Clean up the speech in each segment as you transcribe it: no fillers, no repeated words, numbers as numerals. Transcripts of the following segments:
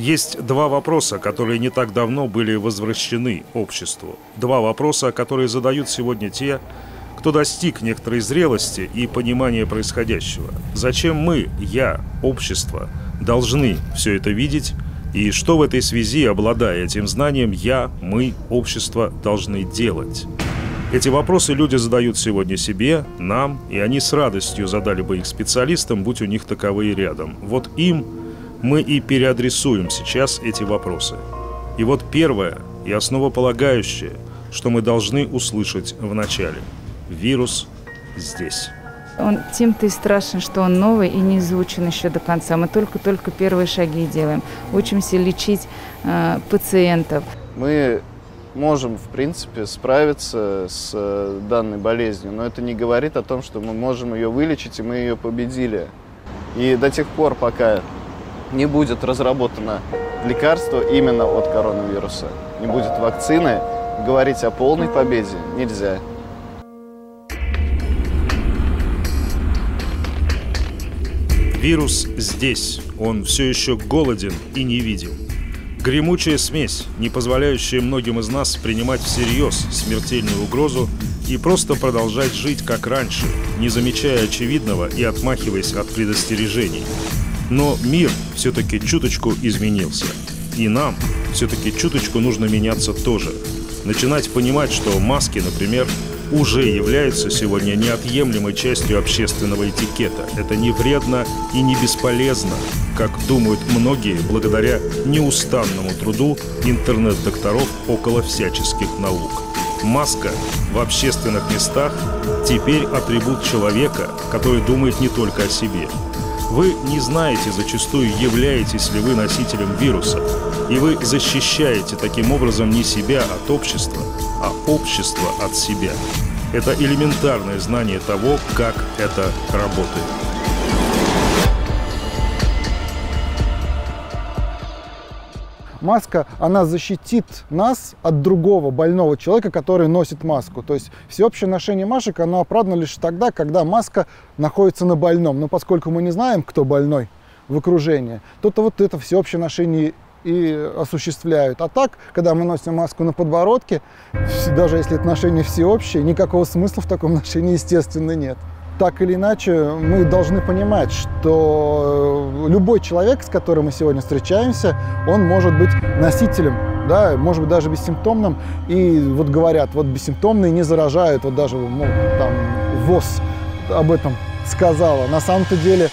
Есть два вопроса, которые не так давно были возвращены обществу. Два вопроса, которые задают сегодня те, кто достиг некоторой зрелости и понимания происходящего. Зачем мы, я, общество, должны все это видеть? И что в этой связи, обладая этим знанием, я, мы, общество, должны делать? Эти вопросы люди задают сегодня себе, нам, и они с радостью задали бы их специалистам, будь у них таковые рядом. Вот им мы и переадресуем сейчас эти вопросы. И вот первое и основополагающее, что мы должны услышать в начале. Вирус здесь. Он тем-то и страшен, что он новый и не изучен еще до конца. Мы только первые шаги делаем. Учимся лечить пациентов. Мы можем, в принципе, справиться с данной болезнью, но это не говорит о том, что мы можем ее вылечить, и мы ее победили. И до тех пор, пока не будет разработано лекарство именно от коронавируса, не будет вакцины, говорить о полной победе нельзя. Вирус здесь, он все еще голоден и невидим. Гремучая смесь, не позволяющая многим из нас принимать всерьез смертельную угрозу и просто продолжать жить как раньше, не замечая очевидного и отмахиваясь от предостережений. Но мир все-таки чуточку изменился. И нам все-таки чуточку нужно меняться тоже. Начинать понимать, что маски, например, уже являются сегодня неотъемлемой частью общественного этикета. Это не вредно и не бесполезно, как думают многие, благодаря неустанному труду интернет-докторов около всяческих наук. Маска в общественных местах теперь атрибут человека, который думает не только о себе. Вы не знаете зачастую, являетесь ли вы носителем вируса, и вы защищаете таким образом не себя от общества, а общество от себя. Это элементарное знание того, как это работает. Маска, она защитит нас от другого больного человека, который носит маску. То есть всеобщее ношение масок, оно оправдано лишь тогда, когда маска находится на больном. Но поскольку мы не знаем, кто больной в окружении, то вот это всеобщее ношение и осуществляют. А так, когда мы носим маску на подбородке, даже если это ношение всеобщее, никакого смысла в таком ношении, естественно, нет. Так или иначе, мы должны понимать, что любой человек, с которым мы сегодня встречаемся, он может быть носителем, да, может быть даже бессимптомным. И вот говорят, вот бессимптомные не заражают, вот даже там ВОЗ об этом сказала. На самом-то деле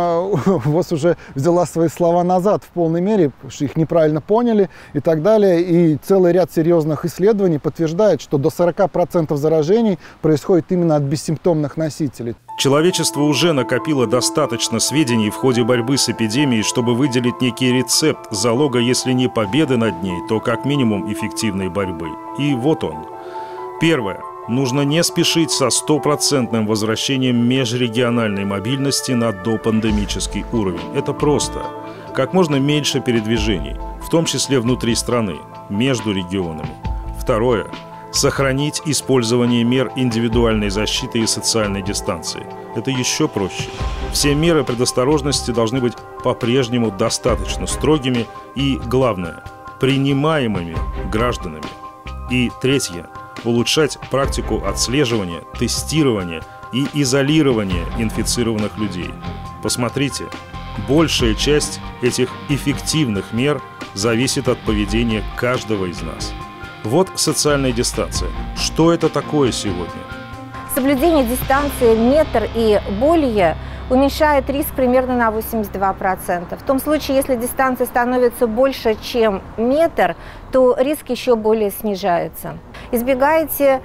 ВОЗ уже взяла свои слова назад в полной мере, что их неправильно поняли и так далее. И целый ряд серьезных исследований подтверждает, что до 40% заражений происходит именно от бессимптомных носителей. Человечество уже накопило достаточно сведений в ходе борьбы с эпидемией, чтобы выделить некий рецепт залога, если не победы над ней, то как минимум эффективной борьбы. И вот он. Первое. Нужно не спешить со 100% возвращением межрегиональной мобильности на допандемический уровень. Это просто. Как можно меньше передвижений, в том числе внутри страны, между регионами. Второе. Сохранить использование мер индивидуальной защиты и социальной дистанции. Это еще проще. Все меры предосторожности должны быть по-прежнему достаточно строгими и, главное, принимаемыми гражданами. И третье. Улучшать практику отслеживания, тестирования и изолирования инфицированных людей. Посмотрите, большая часть этих эффективных мер зависит от поведения каждого из нас. Вот социальная дистанция. Что это такое сегодня? Соблюдение дистанции метр и более уменьшает риск примерно на 82%. В том случае, если дистанция становится больше, чем метр, то риск еще более снижается. Избегайте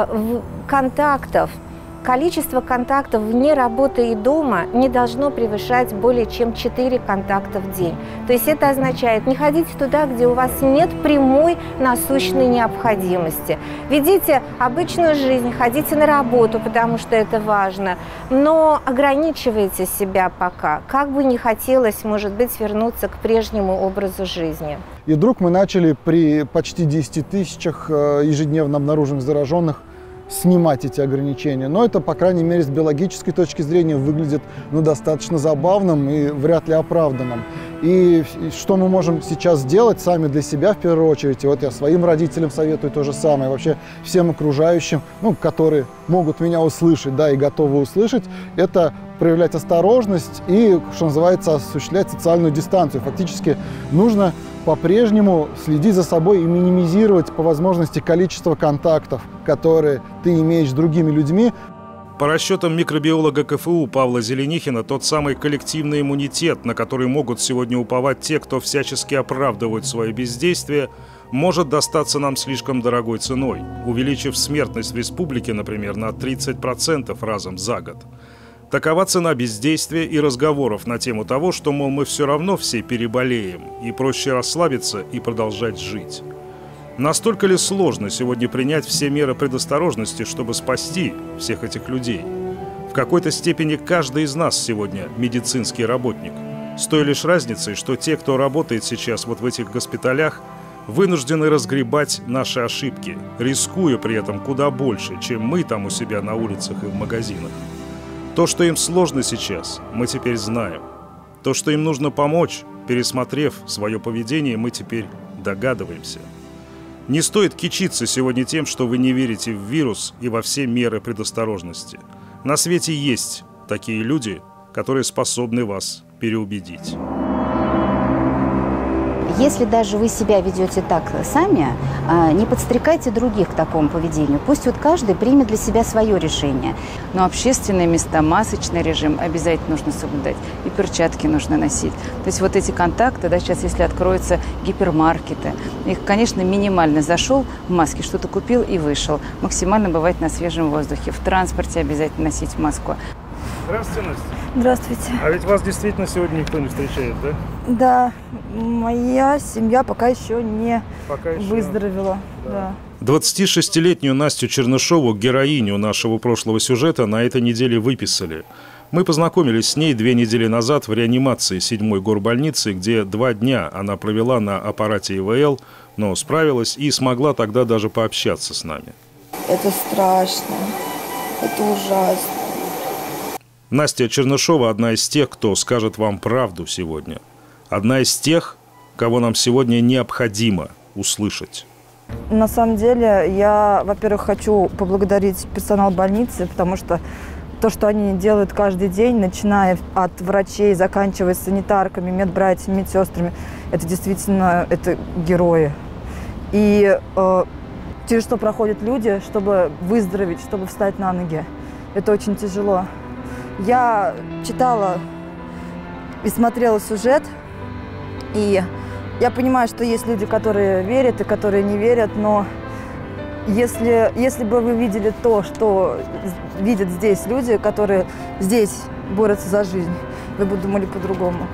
контактов. Количество контактов вне работы и дома не должно превышать более чем 4 контакта в день. То есть это означает, не ходите туда, где у вас нет прямой насущной необходимости. Ведите обычную жизнь, ходите на работу, потому что это важно, но ограничивайте себя пока. Как бы ни хотелось, может быть, вернуться к прежнему образу жизни. И вдруг мы начали при почти 10 тысячах ежедневно обнаруженных зараженных снимать эти ограничения. Но это, по крайней мере, с биологической точки зрения выглядит достаточно забавным и вряд ли оправданным. И что мы можем сейчас сделать сами для себя в первую очередь, и вот я своим родителям советую то же самое, вообще всем окружающим, которые могут меня услышать, да, и готовы услышать, это проявлять осторожность и, что называется, осуществлять социальную дистанцию. Фактически нужно по-прежнему следить за собой и минимизировать по возможности количество контактов, которые ты имеешь с другими людьми. По расчетам микробиолога КФУ Павла Зеленихина, тот самый коллективный иммунитет, на который могут сегодня уповать те, кто всячески оправдывает свое бездействие, может достаться нам слишком дорогой ценой, увеличив смертность в республике, например, на 30% разом за год. Такова цена бездействия и разговоров на тему того, что, мол, мы все равно все переболеем, и проще расслабиться и продолжать жить. Настолько ли сложно сегодня принять все меры предосторожности, чтобы спасти всех этих людей? В какой-то степени каждый из нас сегодня медицинский работник. С той лишь разницей, что те, кто работает сейчас вот в этих госпиталях, вынуждены разгребать наши ошибки, рискуя при этом куда больше, чем мы там у себя на улицах и в магазинах. То, что им сложно сейчас, мы теперь знаем. То, что им нужно помочь, пересмотрев свое поведение, мы теперь догадываемся. Не стоит кичиться сегодня тем, что вы не верите в вирус и во все меры предосторожности. На свете есть такие люди, которые способны вас переубедить. Если даже вы себя ведете так сами, не подстрекайте других к такому поведению. Пусть вот каждый примет для себя свое решение. Но общественные места, масочный режим обязательно нужно соблюдать. И перчатки нужно носить. То есть вот эти контакты, да, сейчас если откроются гипермаркеты, их, конечно, минимально зашел в маске, что-то купил и вышел. Максимально бывать на свежем воздухе. В транспорте обязательно носить маску. Здравствуйте, Настя. Здравствуйте. А ведь вас действительно сегодня никто не встречает, да? Да, моя семья пока еще не выздоровела. Да. 26-летнюю Настю Чернышову, героиню нашего прошлого сюжета, на этой неделе выписали. Мы познакомились с ней 2 недели назад в реанимации 7-й горбольницы, где 2 дня она провела на аппарате ИВЛ, но справилась и смогла тогда даже пообщаться с нами. Это страшно, это ужасно. Настя Чернышова – одна из тех, кто скажет вам правду сегодня. Одна из тех, кого нам сегодня необходимо услышать. На самом деле, я, во-первых, хочу поблагодарить персонал больницы, потому что то, что они делают каждый день, начиная от врачей, заканчивая санитарками, медбратьями, медсестрами, это действительно герои. И через что проходят люди, чтобы выздороветь, чтобы встать на ноги. Это очень тяжело. Я читала и смотрела сюжет, и я понимаю, что есть люди, которые верят и которые не верят, но если бы вы видели то, что видят здесь люди, которые здесь борются за жизнь, вы бы думали по-другому.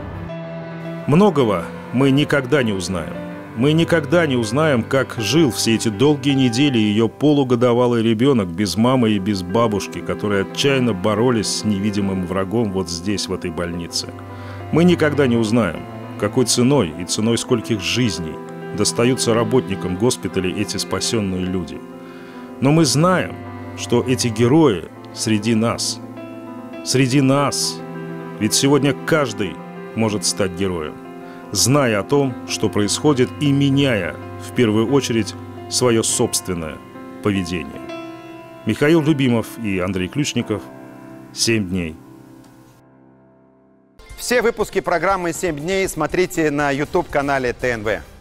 Многого мы никогда не узнаем. Мы никогда не узнаем, как жил все эти долгие недели ее полугодовалый ребенок без мамы и без бабушки, которые отчаянно боролись с невидимым врагом вот здесь, в этой больнице. Мы никогда не узнаем, какой ценой и ценой скольких жизней достаются работникам госпиталей эти спасенные люди. Но мы знаем, что эти герои среди нас. Среди нас. Ведь сегодня каждый может стать героем, зная о том, что происходит, и меняя, в первую очередь, свое собственное поведение. Михаил Любимов и Андрей Ключников. 7 дней. Все выпуски программы «7 дней» смотрите на YouTube-канале ТНВ.